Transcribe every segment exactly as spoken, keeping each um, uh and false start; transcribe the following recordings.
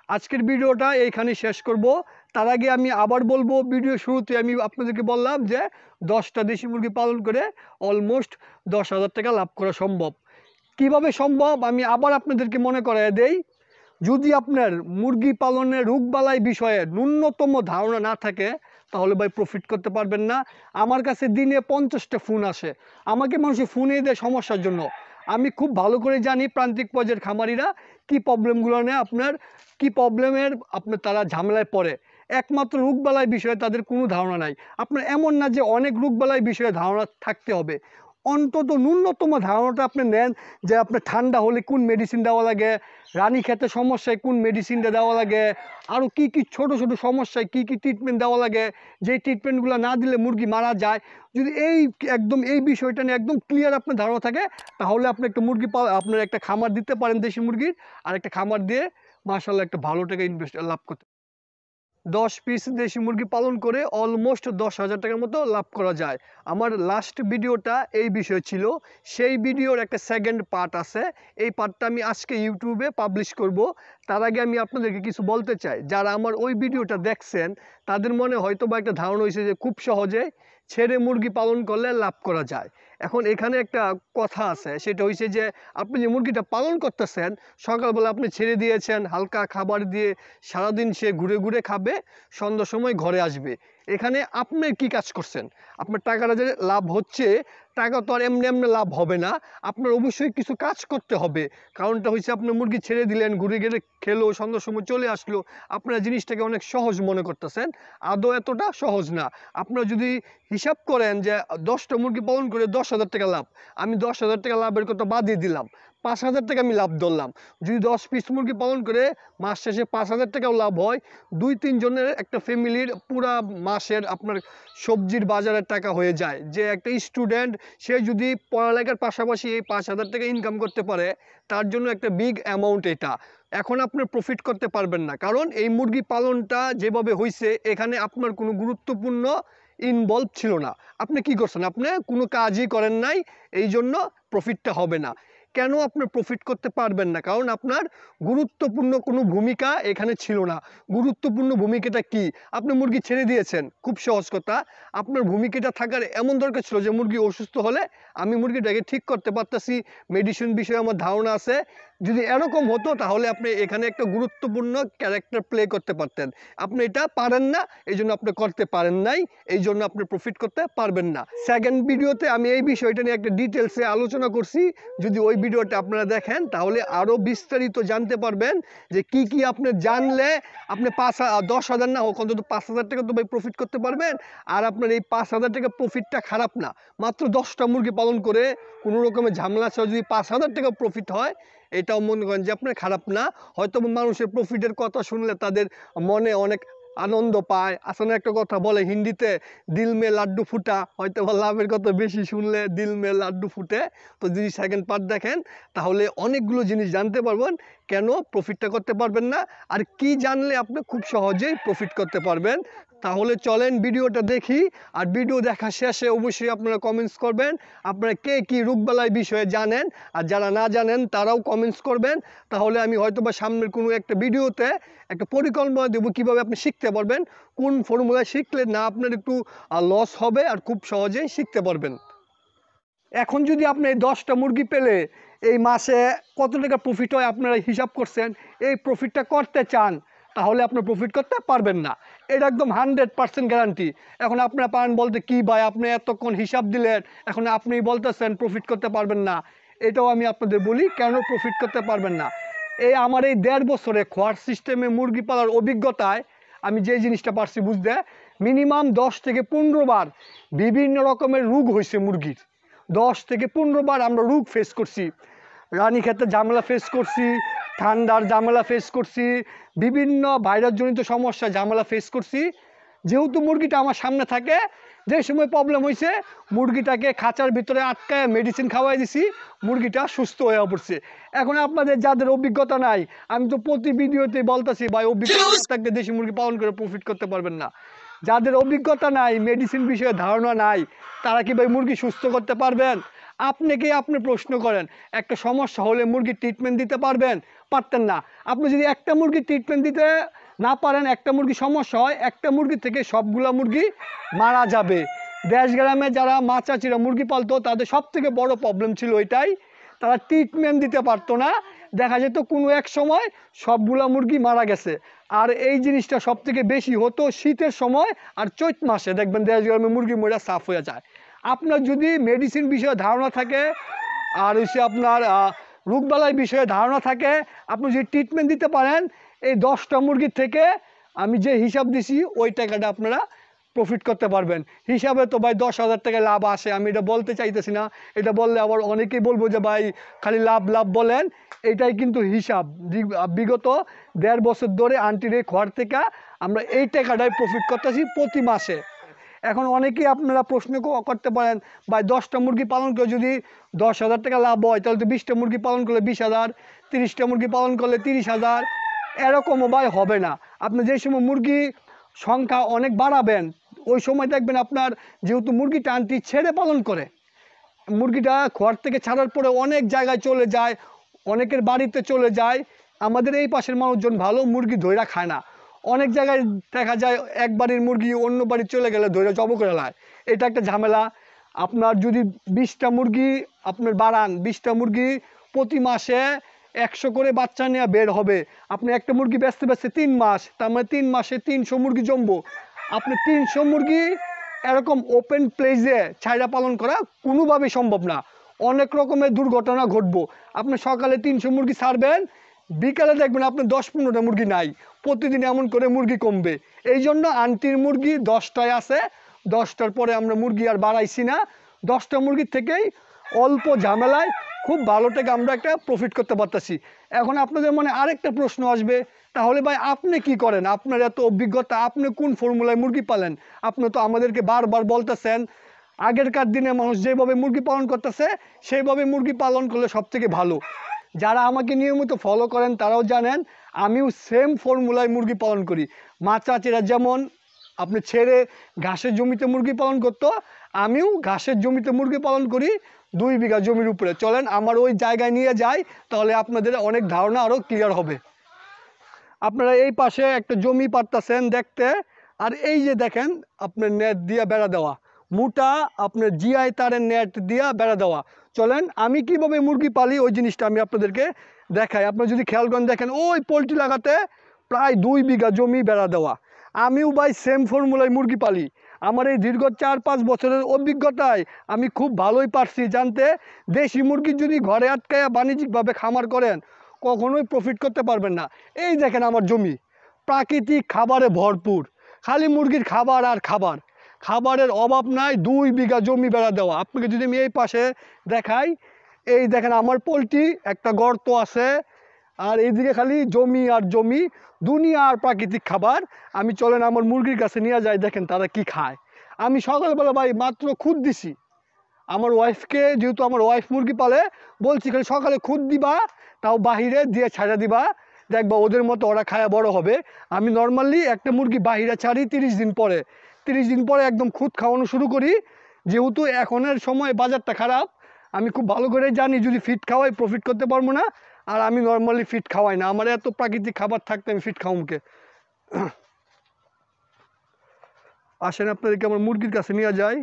আজকের ভিডিওটা এইখানে শেষ করব। তার আগে আমি আবার বলবো, ভিডিও শুরুতে আমি আপনাদেরকে বললাম যে দশটা দেশি মুরগি পালন করে অলমোস্ট দশ হাজার টাকা লাভ করা সম্ভব। কিভাবে সম্ভব আমি আবার আপনাদেরকে মনে করায় দেই। যদি আপনার মুরগি পালনের রোগবালাই বিষয়ে ন্যূনতম ধারণা না থাকে তাহলে ভাই প্রফিট করতে পারবেন না। আমার কাছে দিনে পঞ্চাশটা ফোন আসে, আমাকে মানুষের ফোনে দেয় সমস্যার জন্য। আমি খুব ভালো করে জানি প্রান্তিক পর্যায়ের খামারিরা কি প্রবলেমগুলো নেয়, আপনার কি প্রবলেমের আপনার তারা ঝামেলায় পড়ে। একমাত্র রোগবালাই বিষয়ে তাদের কোনো ধারণা নাই। আপনার এমন না যে অনেক রোগবালাই বিষয়ে ধারণা থাকতে হবে, অন্তত ন্যূনতম ধারণাটা আপনি নেন যে আপনার ঠান্ডা হলে কোন মেডিসিন দেওয়া লাগে, রানী খেতে সমস্যায় কোন মেডিসিনটা দেওয়া লাগে, আরও কী কী ছোটো ছোটো সমস্যায় কী কী ট্রিটমেন্ট দেওয়া লাগে, যেই ট্রিটমেন্টগুলো না দিলে মুরগি মারা যায়। যদি এই একদম এই বিষয়টা নিয়ে একদম ক্লিয়ার আপনার ধারণা থাকে তাহলে আপনি একটা মুরগি পা আপনার একটা খামার দিতে পারেন দেশি মুরগির, আর একটা খামার দিয়ে মাশাআল্লাহ একটা ভালো টাকা ইনভেস্ট লাভ করতে। দশ পিস দেশি মুরগি পালন করে অলমোস্ট দশ হাজার টাকার মতো লাভ করা যায়। আমার লাস্ট ভিডিওটা এই বিষয় ছিল, সেই ভিডিওর একটা সেকেন্ড পার্ট আছে, এই পার্টটা আমি আজকে ইউটিউবে পাবলিশ করব। তার আগে আমি আপনাদেরকে কিছু বলতে চাই, যারা আমার ওই ভিডিওটা দেখছেন তাদের মনে হয়তো বা একটা ধারণা হয়েছে যে খুব সহজে ছেড়ে মুরগি পালন করলে লাভ করা যায়। এখন এখানে একটা কথা আছে, সেটা হচ্ছে যে আপনি যে মুরগিটা পালন করতেছেন, সকালবেলা আপনি ছেড়ে দিয়েছেন হালকা খাবার দিয়ে, সারাদিন সে ঘুরে ঘুরে খাবে, সন্ধ্যার সময় ঘরে আসবে। এখানে আপনি কি কাজ করছেন? আপনার টাকাটা যে লাভ হচ্ছে, টাকা তো আর এমনি এমনি লাভ হবে না, আপনার অবশ্যই কিছু কাজ করতে হবে। কারণটা হচ্ছে আপনার মুরগি ছেড়ে দিলেন, ঘুরে ঘুরে খেলো, সন্ধ্যার সময় চলে আসলো, আপনারা জিনিসটাকে অনেক সহজ মনে করতেছেন, আদৌ এতটা সহজ না। আপনারা যদি হিসাব করেন যে দশটা মুরগি পালন করে দশ হাজার টাকা লাভ, আমি দশ হাজার টাকা লাভের কথা বাদই দিলাম, পাঁচ হাজার টাকা আমি লাভ ধরলাম। যদি দশ পিস মুরগি পালন করে মাস শেষে পাঁচ হাজার টাকাও লাভ হয়, দুই তিনজনের একটা ফ্যামিলির পুরা মাসের আপনার সবজির বাজারের টাকা হয়ে যায়। যে একটা স্টুডেন্ট সে যদি পড়ালেখার পাশাপাশি এই পাঁচ হাজার টাকা ইনকাম করতে পারে, তার জন্য একটা বিগ অ্যামাউন্ট এটা। এখন আপনার প্রফিট করতে পারবেন না, কারণ এই মুরগি পালনটা যেভাবে হয়েছে এখানে আপনার কোনো গুরুত্বপূর্ণ ইনভলভ ছিল না। আপনি কি করছেন? আপনি কোনো কাজই করেন নাই, এই জন্য প্রফিটটা হবে না। কেন আপনি প্রফিট করতে পারবেন না? কারণ আপনার গুরুত্বপূর্ণ কোনো ভূমিকা এখানে ছিল না। গুরুত্বপূর্ণ ভূমিকাটা কি? আপনি মুরগি ছেড়ে দিয়েছেন, খুব সহজ কথা। আপনার ভূমিকাটা থাকার এমন দরকার ছিল যে মুরগি অসুস্থ হলে আমি মুরগিটাকে ঠিক করতে পারতেছি, মেডিসিন বিষয়ে আমার ধারণা আছে। যদি এরকম হতো তাহলে আপনি এখানে একটা গুরুত্বপূর্ণ ক্যারেক্টার প্লে করতে পারতেন। আপনি এটা পারেন না, এই জন্য আপনি করতে পারেন নাই, এই জন্য আপনি প্রফিট করতে পারবেন না। সেকেন্ড ভিডিওতে আমি এই বিষয়টা নিয়ে একটা ডিটেলসে আলোচনা করছি, যদি ওই ভিডিওটা আপনারা দেখেন তাহলে আরও বিস্তারিত জানতে পারবেন যে কি কি আপনি জানলে আপনি পাঁচ দশ হাজার না হোক অন্তত পাঁচ হাজার টাকা তো ভাই প্রফিট করতে পারবেন। আর আপনার এই পাঁচ হাজার টাকা প্রফিটটা খারাপ না, মাত্র দশটা মুরগি পালন করে কোনো রকমের ঝামেলা ছাড়া যদি পাঁচ হাজার টাকা প্রফিট হয়, এটাও মনে করেন যে আপনার খারাপ না। হয়তো মানুষের প্রফিটের কথা শুনলে তাদের মনে অনেক আনন্দ পায়। আসলে একটা কথা বলে হিন্দিতে, দিল মে লাড্ডু ফুটা, হয়তো বা লাভের কথা বেশি শুনলে দিল মে লাড্ডু ফুটে। তো যদি সেকেন্ড পার্ট দেখেন তাহলে অনেকগুলো জিনিস জানতে পারবেন কেন প্রফিটটা করতে পারবেন না, আর কি জানলে আপনি খুব সহজেই প্রফিট করতে পারবেন। তাহলে চলেন ভিডিওটা দেখি। আর ভিডিও দেখা শেষে অবশ্যই আপনারা কমেন্টস করবেন আপনারা কে কী রোগবালাই বিষয়ে জানেন, আর যারা না জানেন তারাও কমেন্টস করবেন। তাহলে আমি হয়তো বা সামনের কোনো একটা ভিডিওতে একটা পরিকল্পনা দেবো কীভাবে আপনি শিখতে পারবেন, কোন ফর্মুলা শিখলে না আপনার একটু লস হবে আর খুব সহজেই শিখতে পারবেন। এখন যদি আপনি এই দশটা মুরগি পেলে এই মাসে কত টাকা প্রফিট হয় আপনারা হিসাব করছেন, এই প্রফিটটা করতে চান তাহলে আপনার প্রফিট করতে পারবেন না, এটা একদম হান্ড্রেড পার্সেন্ট গ্যারান্টি। এখন আপনারা পারেন বলতে কি ভাই আপনি এতক্ষণ হিসাব দিলেন, এখন আপনি বলতেছেন প্রফিট করতে পারবেন না। এটাও আমি আপনাদের বলি কেন প্রফিট করতে পারবেন না। এই আমার এই দেড় বছরে খোয়ার সিস্টেমে মুরগি পালার অভিজ্ঞতায় আমি যে জিনিসটা পারছি বুঝতে, মিনিমাম দশ থেকে পনেরো বার বিভিন্ন রকমের রোগ হয়েছে মুরগির। দশ থেকে পনেরো বার আমরা রোগ ফেস করছি, রানী খেতে ঝামেলা ফেস করছি, ঠান্ডার ঝামেলা ফেস করছি, বিভিন্ন ভাইরাসজনিত সমস্যা ঝামেলা ফেস করছি। যেহেতু মুরগিটা আমার সামনে থাকে, যে সময় প্রবলেম হয়েছে মুরগিটাকে খাঁচার ভিতরে আটকায় মেডিসিন খাওয়াই দিছি, মুরগিটা সুস্থ হয়ে পড়ছে। এখন আপনাদের যাদের অভিজ্ঞতা নাই, আমি তো প্রতি ভিডিওতে বলতেছি ভাই অভিজ্ঞতা থাকলে দেশি মুরগি পালন করে প্রফিট করতে পারবেন না। যাদের অভিজ্ঞতা নাই, মেডিসিন বিষয়ে ধারণা নাই, তারা কি ভাই মুরগি সুস্থ করতে পারবেন? আপনাকে আপনি প্রশ্ন করেন, একটা সমস্যা হলে মুরগির ট্রিটমেন্ট দিতে পারবেন? পারতেন না। আপনি যদি একটা মুরগি ট্রিটমেন্ট দিতে না পারেন, একটা মুরগি সমস্যা হয়, একটা মুরগি থেকে সবগুলা মুরগি মারা যাবে। দেশ গ্রামে যারা মা চাচিরা মুরগি পালতো তাদের সব থেকে বড় প্রবলেম ছিল ওইটাই, তারা ট্রিটমেন্ট দিতে পারতো না। দেখা যেত কোনো এক সময় সবগুলা মুরগি মারা গেছে। আর এই জিনিসটা সব থেকে বেশি হতো শীতের সময় আর চৈত মাসে, দেখবেন দেশ গ্রামে মুরগি মরা সাফ হয়ে যায়। আপনার যদি মেডিসিন বিষয়ে ধারণা থাকে আর হচ্ছে আপনার রোগবালাই বিষয়ে ধারণা থাকে, আপনি যদি ট্রিটমেন্ট দিতে পারেন, এই দশটা মুরগির থেকে আমি যে হিসাব দিছি ওই টাকাটা আপনারা প্রফিট করতে পারবেন। হিসাবে তো ভাই দশ হাজার টাকা লাভ আসে, আমি এটা বলতে চাইতেছি না। এটা বললে আবার অনেকেই বলবো যে ভাই খালি লাভ লাভ বলেন, এটাই কিন্তু হিসাব। বিগত দেড় বছর ধরে আন্টির এই ঘর থেকে আমরা এই টাকাটাই প্রফিট করতেছি প্রতি মাসে। এখন অনেকেই আপনারা প্রশ্ন করতে পারেন, ভাই দশটা মুরগি পালন করে যদি দশ হাজার টাকা লাভ হয়, তাহলে তো বিশটা মুরগি পালন করলে বিশ হাজার, তিরিশটা মুরগি পালন করলে তিরিশ হাজার, এরকমও ভাই হবে না। আপনি যে সময় মুরগি সংখ্যা অনেক বাড়াবেন, ওই সময় দেখবেন আপনার যেহেতু মুরগিটা আন্টি ছেড়ে পালন করে, মুরগিটা ঘর থেকে ছাড়ার পরে অনেক জায়গায় চলে যায়, অনেকের বাড়িতে চলে যায়। আমাদের এই পাশের মানুষজন ভালো মুরগি ধইরা খায় না, অনেক জায়গায় দেখা যায় এক বাড়ির মুরগি অন্য বাড়ি চলে গেলে ধইরা জব করে লায়, এটা একটা ঝামেলা। আপনার যদি বিশটা মুরগি আপনার বাড়ান, বিশটা মুরগি প্রতি মাসে একশো করে বাচ্চা নিয়ে বের হবে, আপনি একটা মুরগি বেচতে বেচতে তিন মাস, তার মানে তিন মাসে তিনশো মুরগি জমবো। আপনি তিনশো মুরগি এরকম ওপেন প্লেসে ছাইরা পালন করা কোনোভাবেই সম্ভব না, অনেক রকমের দুর্ঘটনা ঘটবো। আপনি সকালে তিনশো মুরগি ছাড়বেন, বিকালে দেখবেন আপনার দশ পনেরোটা মুরগি নাই, প্রতিদিন এমন করে মুরগি কমবে। এই জন্য আন্টির মুরগি দশটায় আছে, দশটার পরে আমরা মুরগি আর বাড়াইছি না। দশটা মুরগির থেকেই অল্প ঝামেলায় খুব ভালো থেকে আমরা একটা প্রফিট করতে পারতেছি। এখন আপনাদের মনে আরেকটা প্রশ্ন আসবে, তাহলে ভাই আপনি কি করেন, আপনার এত অভিজ্ঞতা, আপনি কোন ফর্মুলায় মুরগি পালেন? আপনি তো আমাদেরকে বারবার বলতেছেন আগেরকার দিনে মানুষ যেভাবে মুরগি পালন করতেছে সেইভাবে মুরগি পালন করলে সব থেকে ভালো। যারা আমাকে নিয়মিত ফলো করেন তারাও জানেন আমিও সেম ফর্মুলায় মুরগি পালন করি। মা চাচিরা যেমন আপনি ছেড়ে ঘাসের জমিতে মুরগি পালন করতো, আমিও ঘাসের জমিতে মুরগি পালন করি দুই বিঘা জমির উপরে। চলেন আমার ওই জায়গায় নিয়ে যাই, তাহলে আপনাদের অনেক ধারণা আরও ক্লিয়ার হবে। আপনারা এই পাশে একটা জমি পাচ্ছেন দেখতে, আর এই যে দেখেন আপনার নেট দিয়ে বেড়া দেওয়া, মোটা আপনার জিআই তারের নেট দিয়ে বেড়া দেওয়া। চলেন আমি কিভাবে মুরগি পালি ওই জিনিসটা আমি আপনাদেরকে দেখাই। আপনারা যদি খেয়াল করেন দেখেন ওই পোলট্রি লাগাতে প্রায় দুই বিঘা জমি বেড়া দেওয়া। আমিও ভাই সেম ফর্মুলায় মুরগি পালি, আমার এই দীর্ঘ চার পাঁচ বছরের অভিজ্ঞতায় আমি খুব ভালোই পারছি জানতে দেশি মুরগি যদি ঘরে আটকায়া বাণিজ্যিকভাবে খামার করেন কখনোই প্রফিট করতে পারবেন না। এই দেখেন আমার জমি প্রাকৃতিক খাবারে ভরপুর, খালি মুরগির খাবার আর খাবার, খাবারের অভাব নাই। দুই বিঘা জমি বেড়া দেওয়া। আপনাকে যদি আমি এই পাশে দেখাই, এই দেখেন আমার পোলট্রি একটা গর্ত আছে, আর এইদিকে খালি জমি আর জমি, দুনিয়া আর প্রাকৃতিক খাবার। আমি চলেন আমার মুরগির কাছে নিয়ে যাই, দেখেন তারা কি খায়। আমি সকালবেলা ভাই মাত্র খুদ দিছি আমার ওয়াইফকে, যেহেতু আমার ওয়াইফ মুরগি পালে, বলছি খালি সকালে খুদ দিবা, তাও বাহিরে দিয়ে ছাড়া দিবা, দেখবা ওদের মতো ওরা খায়া বড় হবে। আমি নর্মালি একটা মুরগি বাহিরে ছাড়ি তিরিশ দিন পরে, তিরিশ দিন পরে একদম খুদ খাওয়ানো শুরু করি। যেহেতু এখনের সময় বাজারটা খারাপ, আমি খুব ভালো করে জানি যদি ফিট খাওয়াই প্রফিট করতে পারবো না, আর আমি নর্মালি ফিট খাওয়াই না। আমার এত প্রাকৃতিক খাবার থাকতে আমি ফিট খাওয়ামকে। আসেন আপনাদেরকে আমার মুরগির কাছে নিয়ে যাই।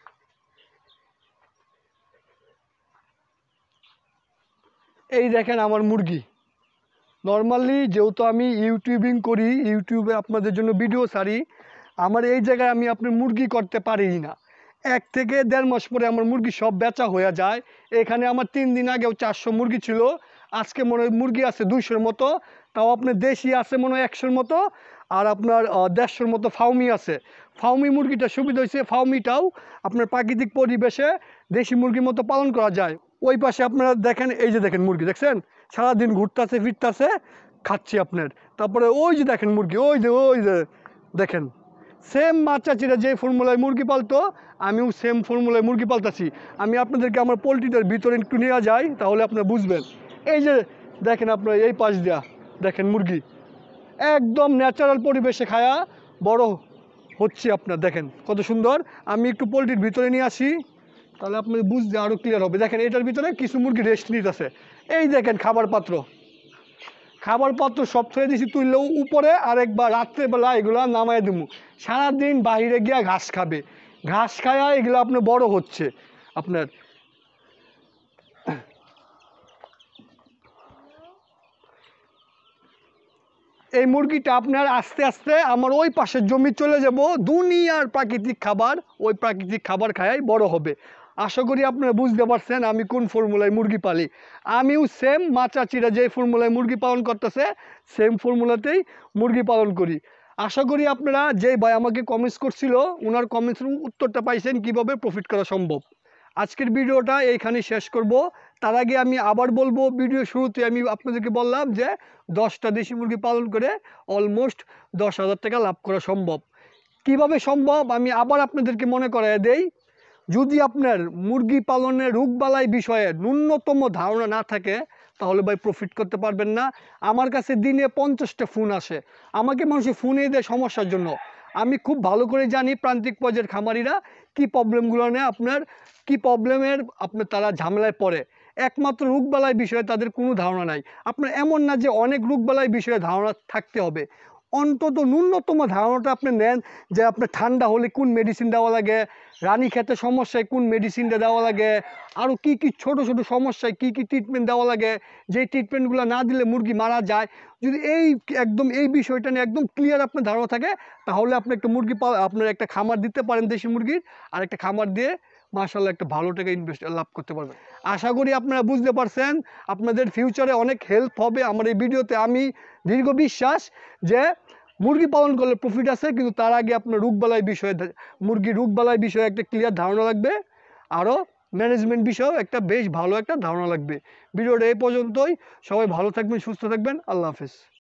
এই দেখেন আমার মুরগি। নর্মালি যেহেতু আমি ইউটিউবিং করি, ইউটিউবে আপনাদের জন্য ভিডিও ছাড়ি, আমার এই জায়গায় আমি আপনার মুরগি করতে পারি না। এক থেকে দেড় মাস পরে আমার মুরগি সব বেচা হয়ে যায়। এখানে আমার তিন দিন আগেও চারশো মুরগি ছিল, আজকে মনে হয় মুরগি আছে দুইশোর মতো, তাও আপনার দেশি আছে মনে হয় একশোর মতো, আর আপনার দেড়শোর মতো ফাউমি আছে। ফাউমি মুরগিটা সুবিধা হয়েছে, ফাউমিটাও আপনার প্রাকৃতিক পরিবেশে দেশি মুরগির মতো পালন করা যায়। ওই পাশে আপনারা দেখেন, এই যে দেখেন মুরগি দেখছেন সারাদিন ঘুরতেছে ফিরতেছে খাচ্ছি আপনার। তারপরে ওই যে দেখেন মুরগি, ওই যে ওই যে দেখেন সেম মা চাচিরা যে ফর্মুলায় মুরগি পালতো আমিও সেম ফর্মুলায় মুরগি পালতাছি। আমি আপনাদেরকে আমার পোলট্রিটার ভিতরে একটু নিয়ে যাই, তাহলে আপনারা বুঝবেন। এই যে দেখেন আপনার এই পাশ দিয়া দেখেন মুরগি একদম ন্যাচারাল পরিবেশে খায়া বড় হচ্ছে। আপনার দেখেন কত সুন্দর। আমি একটু পোলট্রির ভিতরে নিয়ে আসি, তাহলে আপনি বুঝতে আরও ক্লিয়ার হবে। দেখেন এটার ভিতরে কিছু মুরগি রেস্ট নিতেছে, এই দেখেন খাবার পাত্র, খাবার পাত্র সব ছেড়ে দিছি তুললেও উপরে, আর একবার রাত্রেবেলা এগুলো নামাই দেবো। সারাদিন বাইরে গিয়া ঘাস খাবে, ঘাস খায়া এগুলো আপনার বড় হচ্ছে। আপনার এই মুরগিটা আপনার আস্তে আস্তে আমার ওই পাশের জমি চলে যাব, দুনিয়ার প্রাকৃতিক খাবার, ওই প্রাকৃতিক খাবার খায়াই বড় হবে। আশা করি আপনারা বুঝতে পারছেন আমি কোন ফর্মুলায় মুরগি পালি। আমিও সেম মা চাচিরা যে ফর্মুলায় মুরগি পালন করতেছে সেম ফর্মুলাতেই মুরগি পালন করি। আশা করি আপনারা, যে ভাই আমাকে কমেন্টস করছিল ওনার কমেন্টসের উত্তরটা পাইছেন কিভাবে প্রফিট করা সম্ভব। আজকের ভিডিওটা এইখানে শেষ করব। তার আগে আমি আবার বলবো, ভিডিও শুরুতে আমি আপনাদেরকে বললাম যে দশটা দেশি মুরগি পালন করে অলমোস্ট দশ হাজার টাকা লাভ করা সম্ভব। কিভাবে সম্ভব আমি আবার আপনাদেরকে মনে করাই দেই। যদি আপনার মুরগি পালনের রোগবালাই বিষয়ে ন্যূনতম ধারণা না থাকে তাহলে ভাই প্রফিট করতে পারবেন না। আমার কাছে দিনে পঞ্চাশটা ফোন আসে, আমাকে মানুষ ফোনে দেয় সমস্যার জন্য। আমি খুব ভালো করে জানি প্রান্তিক পর্যায়ের খামারিরা কী প্রবলেমগুলো নেয়, আপনার কী প্রবলেমের আপনার তারা ঝামেলায় পড়ে। একমাত্র রোগবালাই বিষয়ে তাদের কোনো ধারণা নাই। আপনার এমন না যে অনেক রোগবালাই বিষয়ে ধারণা থাকতে হবে, অন্তত ন্যূনতম ধারণাটা আপনি নেন যে আপনার ঠান্ডা হলে কোন মেডিসিন দেওয়া লাগে, রানী খেতে সমস্যায় কোন মেডিসিনটা দেওয়া লাগে, আরও কী কী ছোটো ছোটো সমস্যায় কী কী ট্রিটমেন্ট দেওয়া লাগে, যেই ট্রিটমেন্টগুলো না দিলে মুরগি মারা যায়। যদি এই একদম এই বিষয়টা নিয়ে একদম ক্লিয়ার আপনার ধারণা থাকে তাহলে আপনি একটা মুরগি পা আপনার একটা খামার দিতে পারেন দেশি মুরগির, আর একটা খামার দিয়ে মাশাআল্লাহ একটা ভালো টাকা ইনভেস্ট লাভ করতে পারবেন। আশা করি আপনারা বুঝতে পারছেন, আপনাদের ফিউচারে অনেক হেল্প হবে আমার এই ভিডিওতে। আমি দীর্ঘ বিশ্বাস যে মুরগি পালন করলে প্রফিট আছে, কিন্তু তার আগে আপনার রোগবালাই বিষয়ে, মুরগির রোগবালাই বিষয়ে একটা ক্লিয়ার ধারণা লাগবে, আরও ম্যানেজমেন্ট বিষয়েও একটা বেশ ভালো একটা ধারণা লাগবে। ভিডিওটা এই পর্যন্তই। সবাই ভালো থাকবেন, সুস্থ থাকবেন। আল্লাহ হাফেজ।